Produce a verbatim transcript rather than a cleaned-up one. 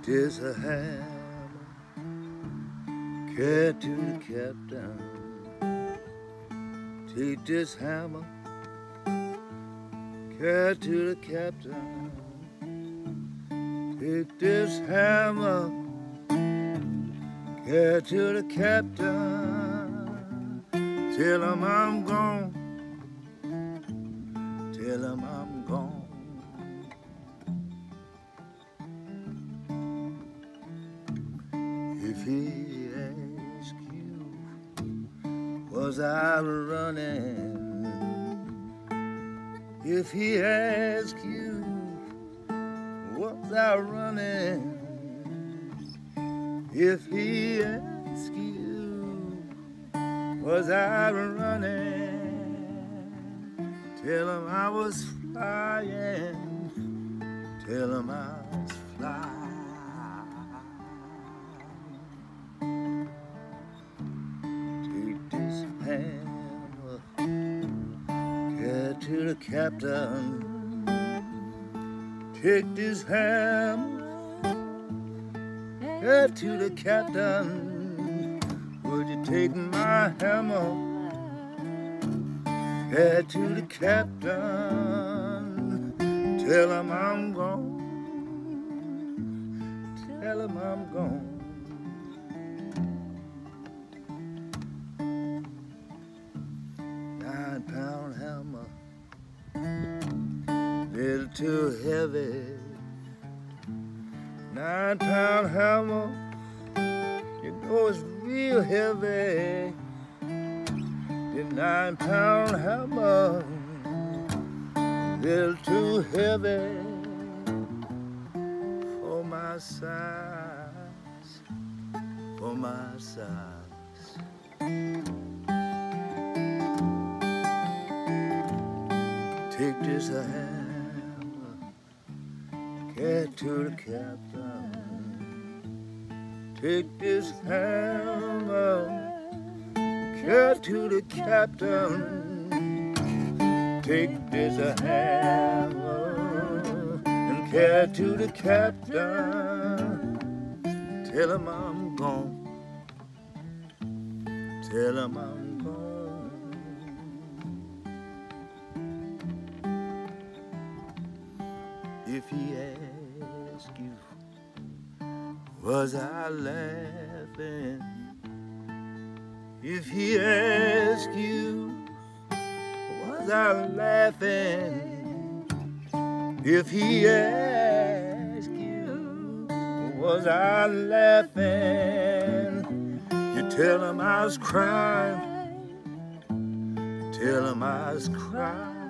this a hammer, carry to the captain. Take this hammer, carry to the captain. Take this hammer, carry to the captain. Tell him I'm gone, tell him I'm gone. If he asks you, was I running? If he asks you, was I running? If he asks you, was I running? Tell him I was flying, tell him I was flying. Take this hammer, carry to the captain. Take this hammer, carry to the captain. Would you take my hammer, carry to the captain? Tell him I'm gone, tell him I'm gone. Nine pound hammer, little too heavy. Nine pound hammer, you know it's real heavy. The nine pound hammer, little too heavy for my size, for my size. Take this a hammer, carry to the captain. Take this hammer, carry to the captain. Take this a hammer and carry to the captain. Tell him I'm gone, tell him I'm gone. If he asks you, was I laughing? If he asks you, was I laughing? If he asks you, was I laughing? You tell him I was crying, tell him I was crying.